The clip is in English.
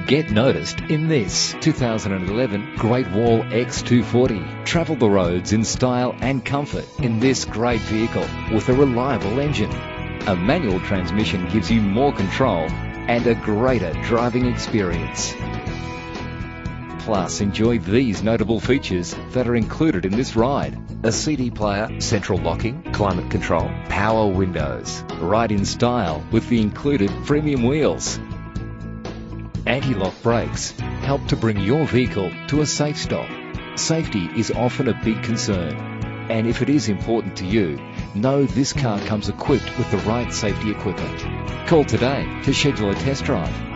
Get noticed in this 2011 Great Wall X240. Travel the roads in style and comfort in this great vehicle with a reliable engine. A manual transmission gives you more control and a greater driving experience. Plus, enjoy these notable features that are included in this ride: a CD player, central locking, climate control, power windows, ride in style with the included premium wheels. Anti-lock brakes help to bring your vehicle to a safe stop. Safety is often a big concern, and if it is important to you, know this car comes equipped with the right safety equipment. Call today to schedule a test drive.